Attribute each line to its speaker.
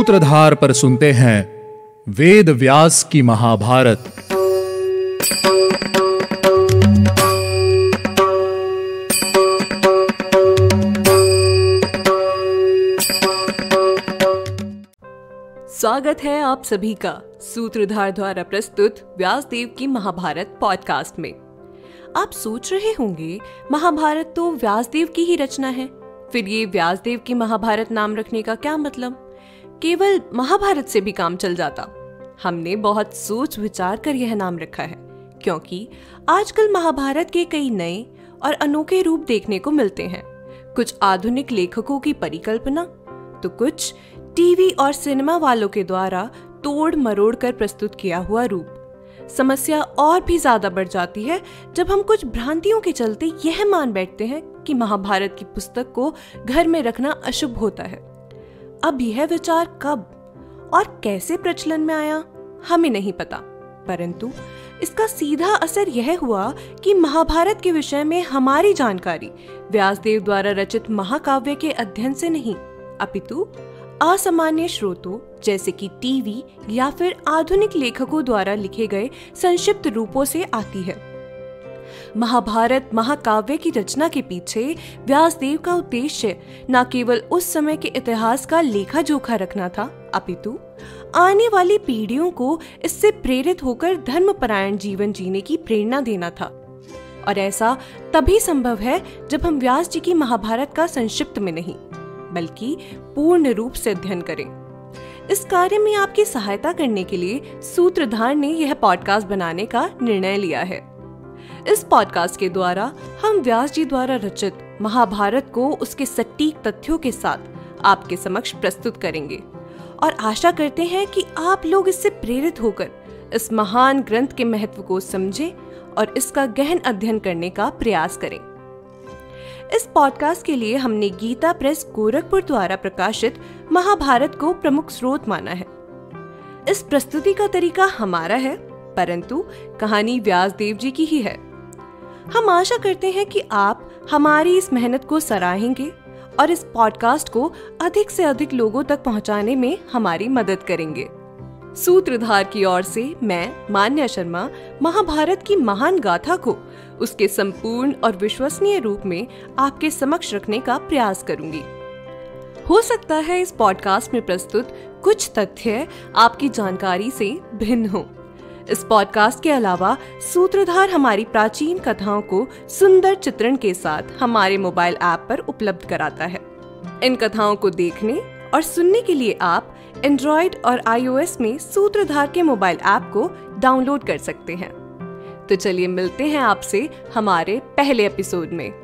Speaker 1: सूत्रधार पर सुनते हैं वेद व्यास की महाभारत।
Speaker 2: स्वागत है आप सभी का सूत्रधार द्वारा प्रस्तुत व्यासदेव की महाभारत पॉडकास्ट में। आप सोच रहे होंगे महाभारत तो व्यासदेव की ही रचना है, फिर ये व्यासदेव की महाभारत नाम रखने का क्या मतलब? केवल महाभारत से भी काम चल जाता। हमने बहुत सोच विचार कर यह नाम रखा है, क्योंकि आजकल महाभारत के कई नए और अनोखे रूप देखने को मिलते हैं। कुछ आधुनिक लेखकों की परिकल्पना, तो कुछ टीवी और सिनेमा वालों के द्वारा तोड़ मरोड़ कर प्रस्तुत किया हुआ रूप। समस्या और भी ज्यादा बढ़ जाती है जब हम कुछ भ्रांतियों के चलते यह मान बैठते हैं कि महाभारत की पुस्तक को घर में रखना अशुभ होता है। अब यह विचार कब और कैसे प्रचलन में आया हमें नहीं पता, परंतु इसका सीधा असर यह हुआ कि महाभारत के विषय में हमारी जानकारी व्यासदेव द्वारा रचित महाकाव्य के अध्ययन से नहीं, अपितु असामान्य स्रोतों जैसे कि टीवी या फिर आधुनिक लेखकों द्वारा लिखे गए संक्षिप्त रूपों से आती है। महाभारत महाकाव्य की रचना के पीछे व्यासदेव का उद्देश्य न केवल उस समय के इतिहास का लेखा जोखा रखना था, अपितु आने वाली पीढ़ियों को इससे प्रेरित होकर धर्मपरायण जीवन जीने की प्रेरणा देना था। और ऐसा तभी संभव है जब हम व्यास जी की महाभारत का संक्षिप्त में नहीं बल्कि पूर्ण रूप से अध्ययन करें। इस कार्य में आपकी सहायता करने के लिए सूत्रधार ने यह पॉडकास्ट बनाने का निर्णय लिया है। इस पॉडकास्ट के द्वारा हम व्यास जी द्वारा रचित महाभारत को उसके सटीक तथ्यों के साथ आपके समक्ष प्रस्तुत करेंगे और आशा करते हैं कि आप लोग इससे प्रेरित होकर इस महान ग्रंथ के महत्व को समझें और इसका गहन अध्ययन करने का प्रयास करें। इस पॉडकास्ट के लिए हमने गीता प्रेस गोरखपुर द्वारा प्रकाशित महाभारत को प्रमुख स्रोत माना है। इस प्रस्तुति का तरीका हमारा है, परंतु कहानी व्यासदेव जी की ही है। हम आशा करते हैं कि आप हमारी इस मेहनत को सराहेंगे और इस पॉडकास्ट को अधिक से अधिक लोगों तक पहुंचाने में हमारी मदद करेंगे। सूत्रधार की ओर से मैं मान्या शर्मा महाभारत की महान गाथा को उसके संपूर्ण और विश्वसनीय रूप में आपके समक्ष रखने का प्रयास करूंगी। हो सकता है इस पॉडकास्ट में प्रस्तुत कुछ तथ्य आपकी जानकारी से भिन्न हो। इस पॉडकास्ट के अलावा सूत्रधार हमारी प्राचीन कथाओं को सुंदर चित्रण के साथ हमारे मोबाइल ऐप पर उपलब्ध कराता है। इन कथाओं को देखने और सुनने के लिए आप एंड्रॉइड और iOS में सूत्रधार के मोबाइल ऐप को डाउनलोड कर सकते हैं। तो चलिए मिलते हैं आपसे हमारे पहले एपिसोड में।